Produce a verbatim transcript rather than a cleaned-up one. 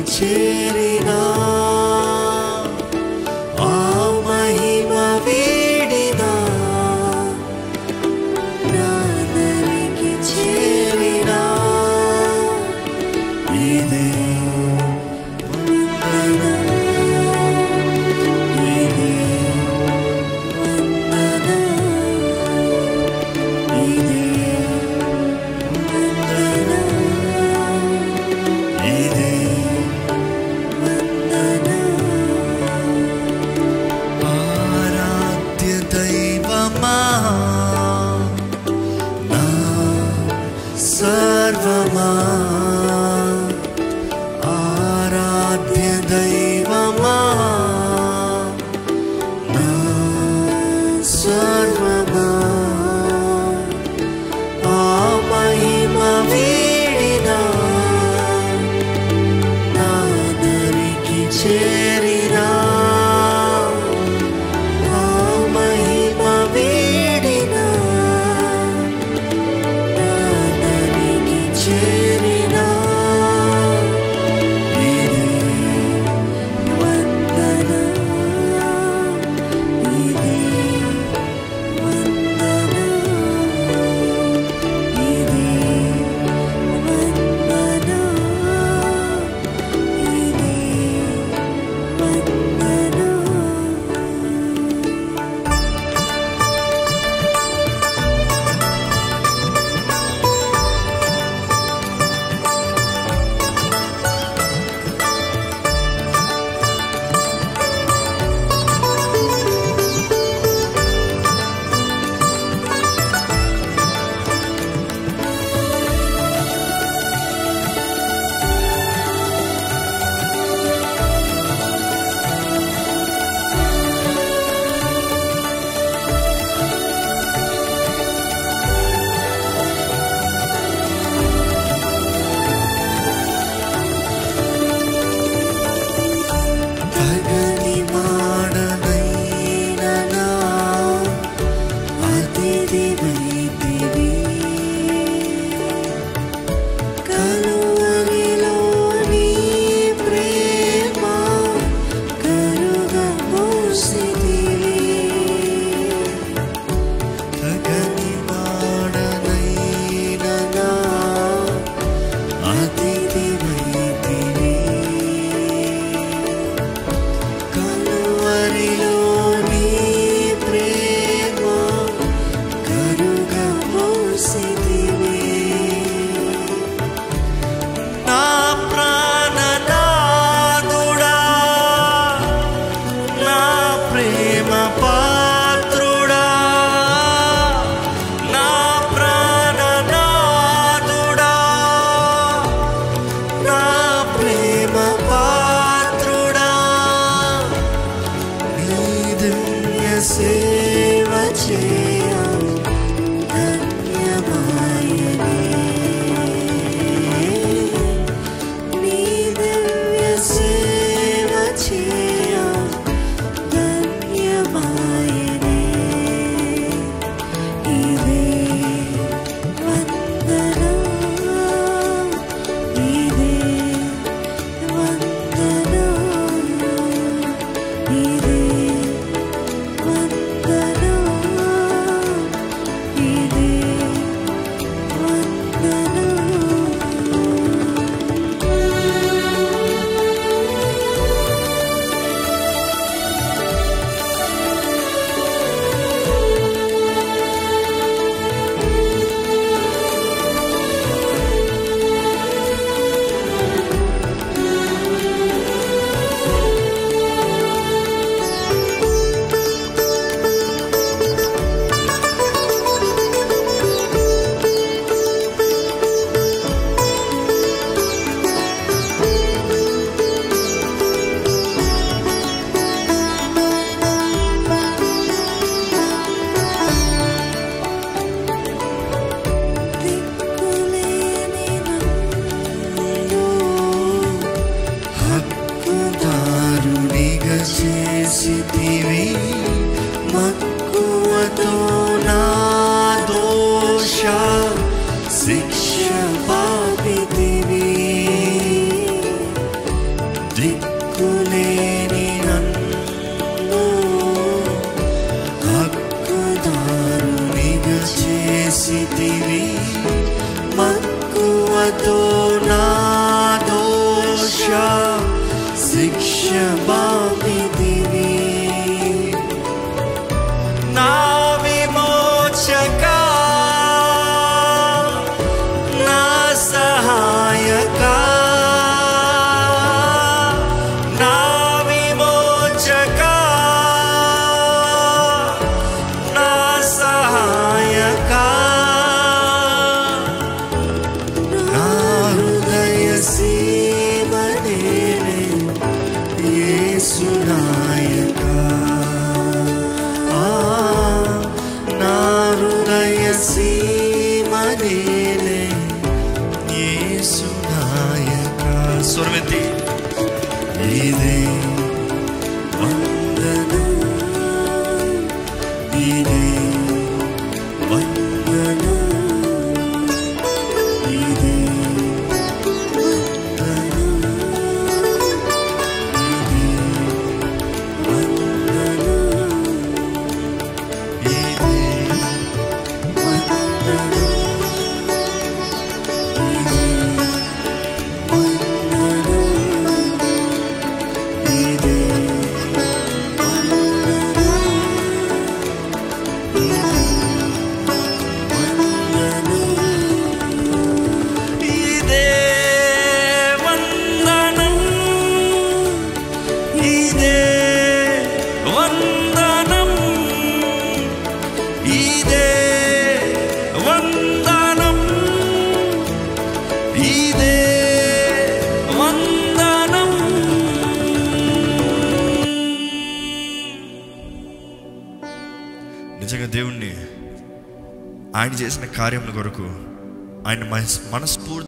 చేరినా ఆ మహిమ వీడినా నా దరికి చేరినా ఇదే सर्वमा आराध्य दैवमा ना सर्वमा आ महिमा वीडिना ना दరికి చేరినా आ महिमा वीडिना చేరినా ఇదే వందన ఇదే వందన ఇదే వందన ఇదే వందన సేవ చేయ ధన్యమాయనే నీ దివ్య సేవ చేయ ధన్యమాయనే ఇదే వందన ఇదే వందన ఇదే చేసితివి మక్కువతో నా దోష శిక్ష పాపితివి దిక్కులేని నన్ను హక్కుదారునిగా చేసితివి. మక్కువతో నా దోష శిక్ష బాపితివి. నా విమోచక నా సహాయక నా విమోచక నా సహాయక నా హృదయ సీమనేనే యేసు నాయక. నా హృదయ సీమనేనే యేసు నాయక. స్వరమెత్తి ఇదే వందనం, ఇదే వందనం, ఇదే వందనం, ఇదే వందనం, ఇదే వందనం, ఇదే వందనం, ఇదే వందనం, ఇదే వందనం. నిజంగా దేవుణ్ణి ఆయన చేసిన కార్యముల కొరకు ఆయన మనస్ఫూర్తి